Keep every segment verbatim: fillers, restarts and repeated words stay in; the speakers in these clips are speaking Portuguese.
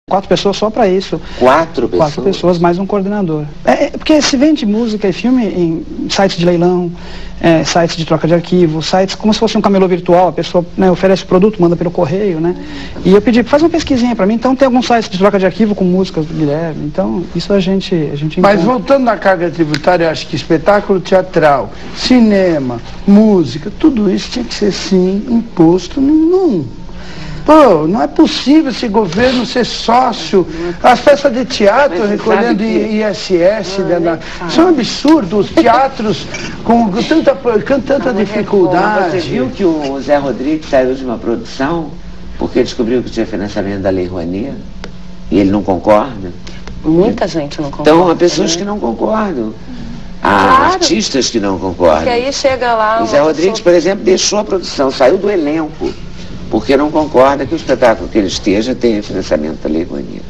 Quatro pessoas só para isso. Quatro pessoas? Quatro pessoas, mais um coordenador. É, é, porque se vende música e filme em sites de leilão, é, sites de troca de arquivo, sites como se fosse um camelô virtual, a pessoa, né, oferece o produto, manda pelo correio, né? E eu pedi, faz uma pesquisinha para mim, então tem alguns sites de troca de arquivo com músicas do Guilherme, então isso a gente, a gente Mas encontra. voltando na carga tributária, eu acho que espetáculo teatral, cinema, música, tudo isso tinha que ser sim imposto num... Pô, não é possível esse governo ser sócio, as peças de teatro recolhendo I S S, né, na... isso é um absurdo, os teatros com tanta, com tanta dificuldade. Você viu que o Zé Rodrigues saiu de uma produção porque descobriu que tinha financiamento da Lei Rouanet e ele não concorda? Muita gente não concorda. Então, há pessoas que não concordam. Há Claro. artistas que não concordam. Porque aí chega lá... O Zé Rodrigues, por exemplo, deixou a produção, saiu do elenco, porque não concorda que o espetáculo que ele esteja tenha financiamento da Lei Rouanet.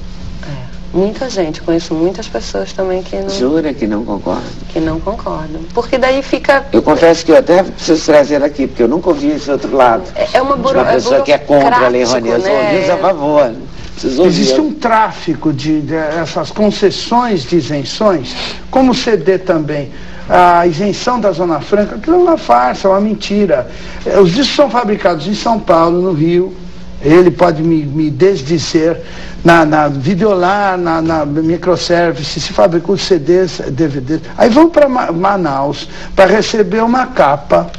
É, muita gente, conheço muitas pessoas também que não, Jura que não concordam? que não concordam. Porque daí fica... Eu confesso que eu até preciso trazer aqui, porque eu nunca ouvi esse outro lado. É, é uma, De buro, uma pessoa é que é contra a Lei Rouanet, eu sou né? ouvi a favor. Preciso ouvir. Existe um tráfico de, de essas concessões de isenções, como o C D também. A isenção da Zona Franca, aquilo é uma farsa, é uma mentira. Os discos são fabricados em São Paulo, no Rio. Ele pode me, me desdizer. Na, na Videolar, na, na microservice, se fabricam C Ds, D V Ds. Aí vão para Manaus para receber uma capa.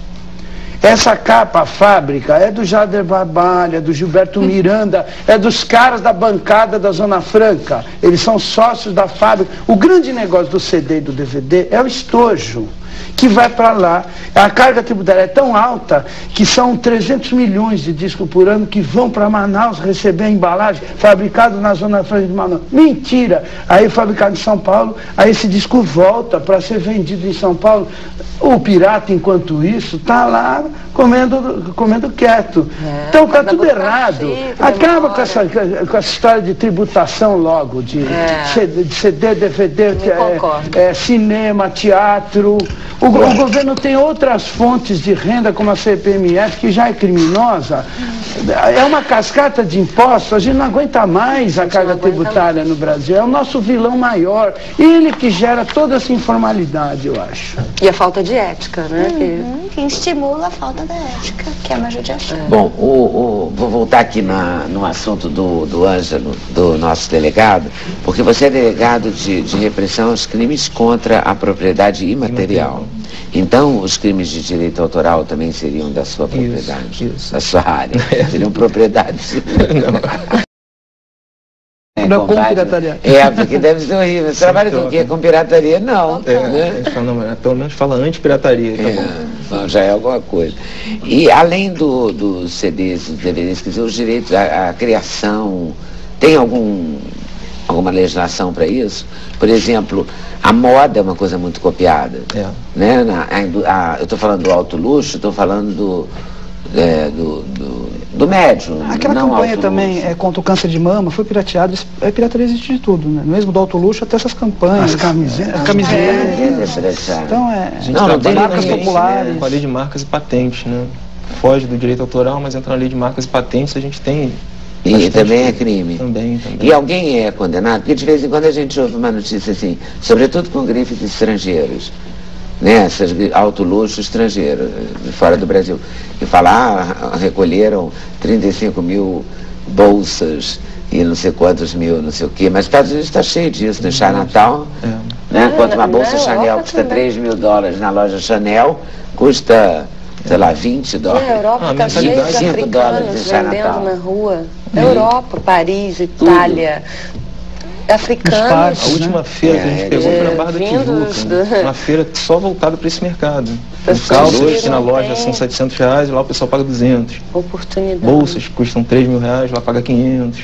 Essa capa, a fábrica, é do Jader Barbalha, é do Gilberto Miranda, é dos caras da bancada da Zona Franca. Eles são sócios da fábrica. O grande negócio do C D e do D V D é o estojo, que vai para lá. A carga tributária é tão alta que são trezentos milhões de discos por ano que vão para Manaus receber a embalagem fabricado na Zona Franca de Manaus. Mentira! Aí fabricado em São Paulo, aí esse disco volta para ser vendido em São Paulo. O pirata, enquanto isso, está lá comendo, comendo quieto. É, então está tudo errado. Acaba com essa, com essa história de tributação logo, de, é. C D, de C D, D V D, é, é, cinema, teatro. O, o governo tem outras fontes de renda, como a C P M F, que já é criminosa. É uma cascata de impostos, a gente não aguenta mais a carga tributária no Brasil. É o nosso vilão maior. Ele que gera toda essa informalidade, eu acho. E a falta de ética, né? Uhum, que estimula a falta da ética, que é uma judiação. É. Bom, o, o, vou voltar aqui na, no assunto do, do Ângelo, do nosso delegado, porque você é delegado de, de repressão aos crimes contra a propriedade imaterial. Então, os crimes de direito autoral também seriam da sua propriedade, isso, isso. Da sua área. Seriam propriedades. Não. É, não com pirataria. É, porque deve ser horrível. Você trabalha com o quê? Com pirataria? Não. É, né? não, pelo menos fala anti-pirataria. Tá é, bom, já é alguma coisa. E além do, dos C Ds, dos D V Ds, quer dizer, os direitos, a, a criação, tem algum, alguma legislação para isso? Por exemplo, a moda é uma coisa muito copiada. É. Né? Na, a, a, eu estou falando do alto luxo, estou falando do, é, do, do, do médio. Aquela não campanha alto também luxo. É, contra o câncer de mama foi pirateado. É, pirataria existe de tudo, né? Mesmo do alto luxo até essas campanhas. As camisetas. Camisetas. É, então é. A gente não, não tem marcas ninguém, populares. Com a lei de marcas e patentes, né? Foge do direito autoral, mas entra na lei de marcas e patentes, a gente tem. E também é crime. Também, também. E alguém é condenado? Porque de vez em quando a gente ouve uma notícia assim, sobretudo com grifes estrangeiros, né? Essas alto luxo estrangeiro, de fora do Brasil, que fala, ah, recolheram trinta e cinco mil bolsas e não sei quantos mil, não sei o quê, mas os Estados Unidos está cheio disso, no Chinatown, É. né? Enquanto uma Na- bolsa na Chanel Europa custa também. três mil dólares, na loja Chanel custa, sei lá, vinte dólares. Na Europa Ah, está cheio de mensalidade. cinco dólares africanos em Chinatown. vendendo na rua. Europa, Paris, Itália. Africanos. parques. A última feira que a gente É, pegou foi na é, Barra da vindos Tijuca, do- né? Uma feira só voltada para esse mercado. Pessoas Calças que que na não loja têm são setecentos reais, lá o pessoal paga duzentos. Oportunidade. Bolsas que custam três mil reais, lá paga quinhentos.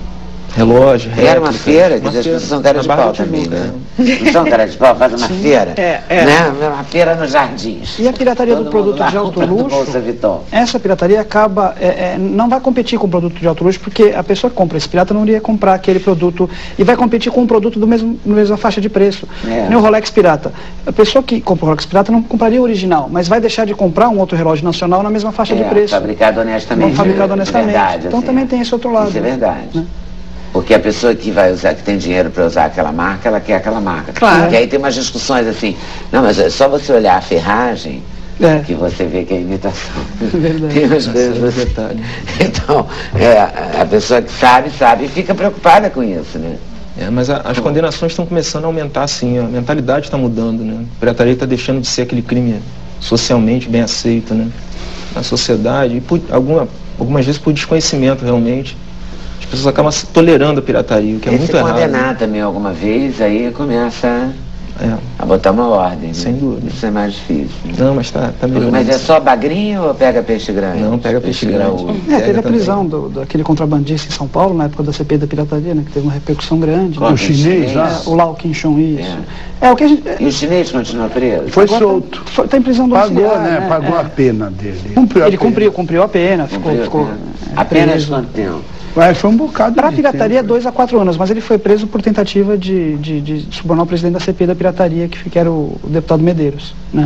Relógio, Era uma réplica. feira, que Uma as feira pessoas são cara na de Barra pau da também, Tijuca, né? Não são cara de pau, faz uma feira. É, é. Né? Uma feira nos jardins. E a pirataria Todo do produto mundo lá de alto comprando luxo, Bolsa Vuitton. essa pirataria acaba, é, é, não vai competir com o produto de alto luxo, porque a pessoa que compra esse pirata não iria comprar aquele produto e vai competir com um produto do mesmo, na mesma faixa de preço. É. Nem o Rolex pirata. A pessoa que compra o Rolex pirata não compraria o original, mas vai deixar de comprar um outro relógio nacional na mesma faixa É, de preço. fabricado honestamente. Não fabricado honestamente. Verdade, então assim. também tem esse outro lado. Isso é verdade. Né? Porque a pessoa que vai usar, que tem dinheiro para usar aquela marca, ela quer aquela marca. Claro. E aí tem umas discussões assim, não, mas é só você olhar a ferragem, É. que você vê que é imitação. Verdade. Tem umas coisas você... Então, é, a pessoa que sabe, sabe, e fica preocupada com isso, né? É, mas a, as condenações estão começando a aumentar, sim, a mentalidade está mudando, né? A pirataria está deixando de ser aquele crime socialmente bem aceito, né? Na sociedade, e por, alguma, algumas vezes por desconhecimento, realmente. As pessoas acabam se tolerando a pirataria, o que é e muito se errado. condenar Né? também alguma vez, aí começa É. a botar uma ordem. Né? Sem dúvida. Isso é mais difícil. Né? Não, mas está tá melhorando. Mas é só bagrinho ou pega peixe grande? Não, pega peixe, peixe grande. grande. É, teve a também. prisão do, daquele contrabandista em São Paulo, na época da C P I da pirataria, né, que teve uma repercussão grande. Qual? Né? O chinês lá. É, o Lau Quinchon, isso. É. É, o que a gente... E o chinês continua preso? Foi Agora solto. Foi, tá em prisão Pagou, domiciliar, né? Pagou É. a pena dele. Cumpriu, a ele pena. cumpriu, cumpriu a pena, ficou... Cumpriu, ficou né? é, Apenas preso. quanto tempo? Mas foi um bocado Para a de pirataria, tempo. dois a quatro anos, mas ele foi preso por tentativa de, de, de subornar o presidente da C P I da pirataria, que, que era o, o deputado Medeiros, né?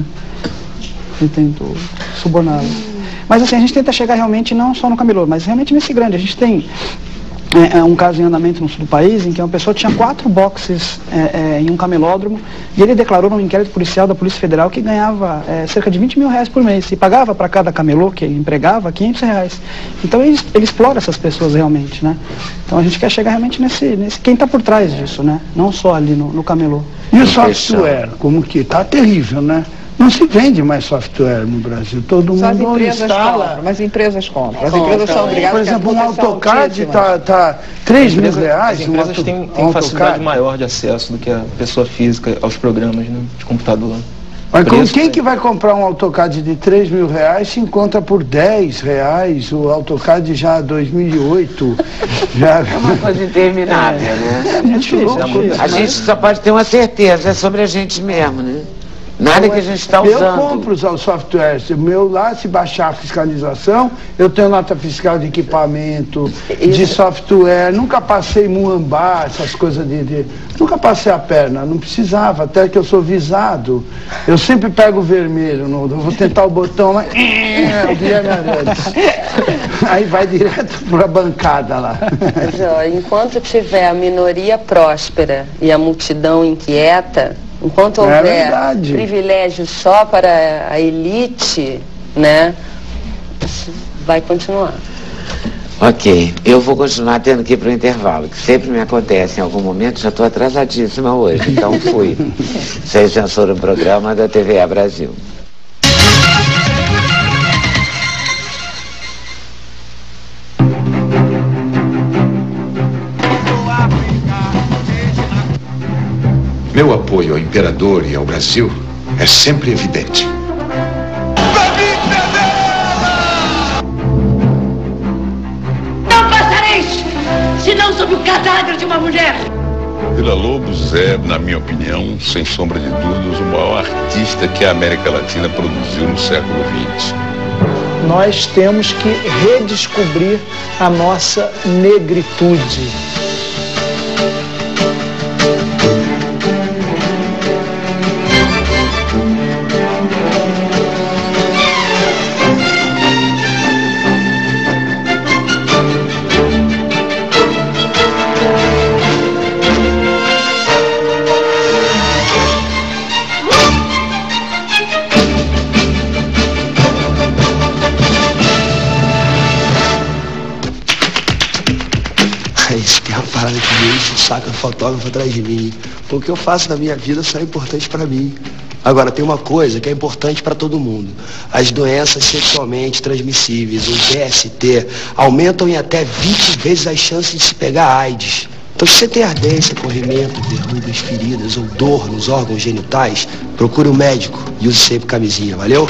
Ele tentou suborná-lo. Mas assim, a gente tenta chegar realmente não só no camelô, mas realmente nesse grande. A gente tem é, um caso em andamento no sul do país, em que uma pessoa tinha quatro boxes é, é, em um camelódromo, e ele declarou num inquérito policial da Polícia Federal que ganhava é, cerca de vinte mil reais por mês, e pagava para cada camelô que ele empregava quinhentos reais. Então ele, ele explora essas pessoas realmente, né? Então a gente quer chegar realmente nesse, nesse quem está por trás disso, né? Não só ali no, no camelô. E o software, como que tá terrível, né? Não se vende mais software no Brasil. Todo Só as mundo empresas instala. compram, mas empresas compram. As Compram. empresas são obrigadas Por a ter exemplo, um proteção AutoCAD altíssima. tá, tá três mil Empresa- reais. As um empresas auto- têm, um têm facilidade AutoCAD. maior de acesso do que a pessoa física aos programas, né, de computador. Mas com Preço, quem né? que vai comprar um AutoCAD de três mil reais se encontra por dez reais? O AutoCAD já dois mil e oito. já... É uma coisa interminável, né? É difícil, é difícil. A gente só pode ter uma certeza, é sobre a gente mesmo, né? Nada que a gente está Eu usando. compro os softwares. O meu lá, se baixar a fiscalização, eu tenho nota fiscal de equipamento, de software. Nunca passei muambá, essas coisas de, de... Nunca passei a perna, não precisava, até que eu sou visado. Eu sempre pego o vermelho, no, eu vou tentar o botão lá, o Guilherme Arantes. Aí vai direto para a bancada lá. Mas, ó, enquanto tiver a minoria próspera e a multidão inquieta, enquanto É houver verdade. privilégio só para a elite, né, isso vai continuar. Ok, eu vou continuar tendo que ir para o intervalo, que sempre me acontece em algum momento, já estou atrasadíssima hoje, então fui. Vocês censuram o programa da T V A Brasil. Meu apoio ao imperador e ao Brasil é sempre evidente. Não passareis, senão sob o cadáver de uma mulher. Villa-Lobos é, na minha opinião, sem sombra de dúvidas, o maior artista que a América Latina produziu no século vinte. Nós temos que redescobrir a nossa negritude. Isso que é uma parada que me enche o saco do fotógrafo atrás de mim. O que eu faço na minha vida só é importante pra mim. Agora, tem uma coisa que é importante pra todo mundo. As doenças sexualmente transmissíveis, o D S T, aumentam em até vinte vezes as chances de se pegar AIDS. Então, se você tem ardência, corrimento, verrugas, feridas ou dor nos órgãos genitais, procure um médico e use sempre camisinha, valeu?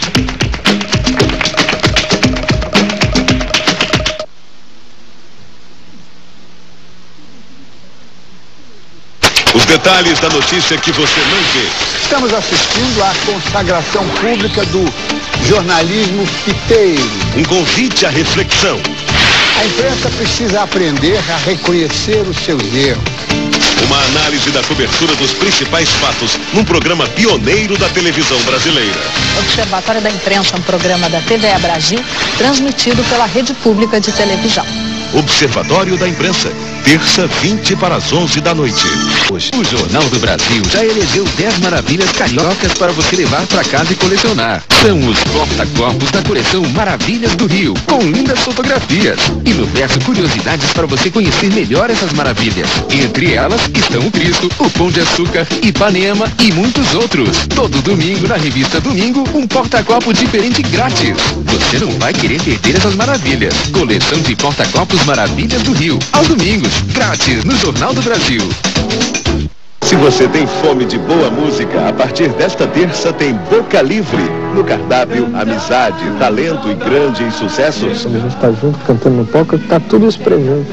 Os detalhes da notícia que você não vê. Estamos assistindo à consagração pública do jornalismo fiteiro. Um convite à reflexão. A imprensa precisa aprender a reconhecer os seus erros. Uma análise da cobertura dos principais fatos num programa pioneiro da televisão brasileira. Observatório da Imprensa, um programa da T V A Brasil, transmitido pela Rede Pública de Televisão. Observatório da Imprensa, terça, vinte para as onze da noite. Hoje, o Jornal do Brasil já elegeu dez maravilhas cariocas para você levar para casa e colecionar. São os porta-copos da coleção Maravilhas do Rio, com lindas fotografias. E no verso, curiosidades para você conhecer melhor essas maravilhas. Entre elas estão o Cristo, o Pão de Açúcar, Ipanema e muitos outros. Todo domingo, na revista Domingo, um porta-copo diferente grátis. Você não vai querer perder essas maravilhas. Coleção de porta-copos Maravilhas do Rio, aos domingos, grátis, no Jornal do Brasil. Se você tem fome de boa música, a partir desta terça tem Boca Livre. No cardápio, amizade, talento e grandes sucessos. Quando a gente está junto, cantando no palco, está tudo isso presente.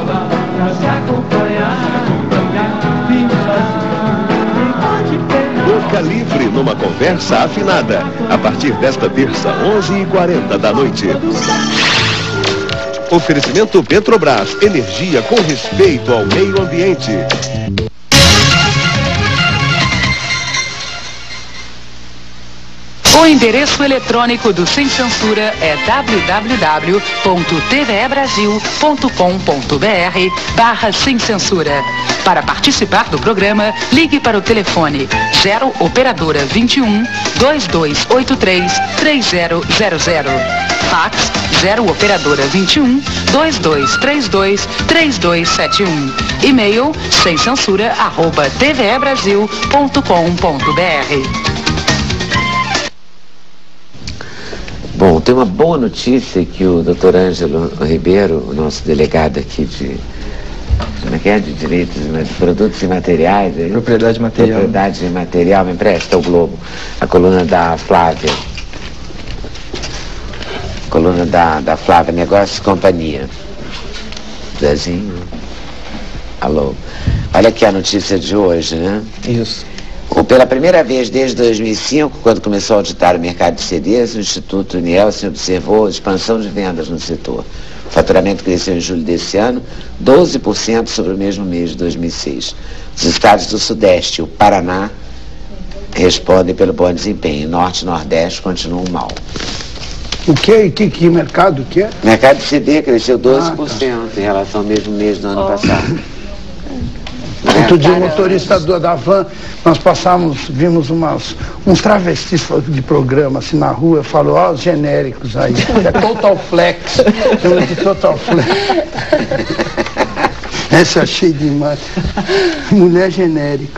Boca Livre, numa conversa afinada. A partir desta terça, onze e quarenta da noite. Oferecimento Petrobras, energia com respeito ao meio ambiente. O endereço eletrônico do Sem Censura é w w w ponto t v e brasil ponto com ponto b r barra Sem Censura. Para participar do programa, ligue para o telefone zero operadora vinte e um, dois dois oito três, três zero zero zero. Fax zero operadora vinte e um, dois dois três dois, três dois sete um. E-mail sem censura arroba t v e brasil ponto com ponto b r. Bom, tem uma boa notícia que o doutor Ângelo Ribeiro, o nosso delegado aqui de, como é que é, de direitos, de produtos e materiais, é? Propriedade material. Propriedade material, me empresta o Globo, a coluna da Flávia. Coluna da, da Flávia, Negócios e Companhia. Zezinho. Alô. Olha aqui a notícia de hoje, né? Isso. Pela primeira vez desde dois mil e cinco, quando começou a auditar o mercado de C Ds, o Instituto Nielsen observou a expansão de vendas no setor. O faturamento cresceu em julho desse ano, doze por cento sobre o mesmo mês de dois mil e seis. Os estados do Sudeste e o Paraná respondem pelo bom desempenho. Norte e Nordeste continuam mal. O que? Que, que mercado que é? O mercado de C D cresceu doze por cento ah, tá. em relação ao mesmo mês do ano oh. passado. Outro dia o motorista do, da van, nós passamos, vimos umas, uns travestis de programa assim na rua, falou, ó, os genéricos aí, é Total Flex, chama de Total Flex. Essa eu achei demais. Mulher genérica.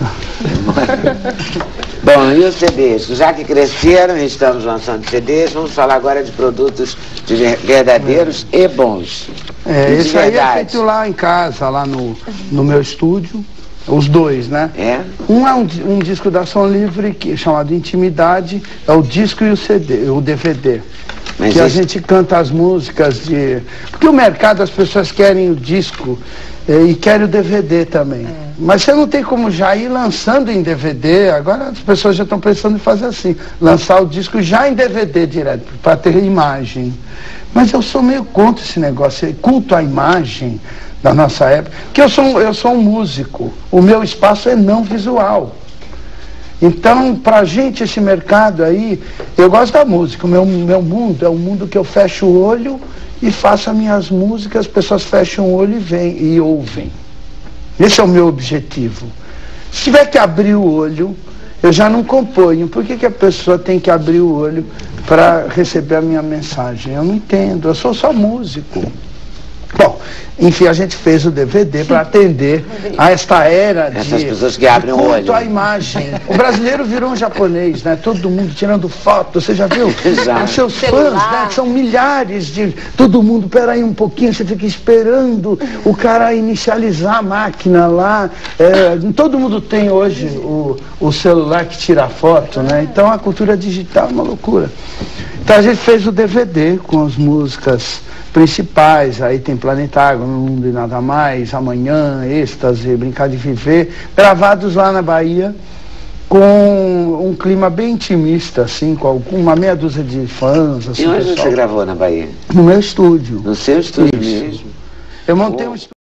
Bom, e os C Ds? Já que cresceram e estamos lançando C Ds, vamos falar agora de produtos de verdadeiros é. e bons. É, e esse aí é feito lá em casa, lá no, no meu estúdio. Os dois, né? É? Um é um, um disco da Som Livre, que, chamado Intimidade, é o disco e o C D, o D V D. Mas que esse... a gente canta as músicas de... Porque o mercado, as pessoas querem o disco eh, e querem o D V D também. É. Mas você não tem como já ir lançando em D V D, agora as pessoas já estão pensando em fazer assim, lançar o disco já em D V D direto, para ter imagem. Mas eu sou meio contra esse negócio, culto à imagem da nossa época, porque eu sou, eu sou um músico, o meu espaço é não visual. Então, pra gente, esse mercado aí, eu gosto da música, o meu, meu mundo é um mundo que eu fecho o olho e faço as minhas músicas, as pessoas fecham o olho e vêm e ouvem. Esse é o meu objetivo. Se tiver que abrir o olho, eu já não componho. Por que que a pessoa tem que abrir o olho para receber a minha mensagem? Eu não entendo, eu sou só músico. Bom, enfim, a gente fez o D V D para atender a esta era de essas pessoas que abrem o olho. A imagem. O brasileiro virou um japonês, né? Todo mundo tirando foto, você já viu? Já. Os seus fãs, né? Que são milhares de... Todo mundo, peraí um pouquinho, você fica esperando o cara inicializar a máquina lá. É, todo mundo tem hoje o, o celular que tira foto, né? Então a cultura digital é uma loucura. Então a gente fez o D V D com as músicas principais, aí tem Planetário, No Mundo e Nada Mais, Amanhã, Êxtase, Brincar de Viver, gravados lá na Bahia, com um clima bem intimista, assim, com uma meia dúzia de fãs. Assim, e onde pessoal. Você gravou na Bahia? No meu estúdio. No seu estúdio Isso. mesmo? Eu montei oh. um estúdio.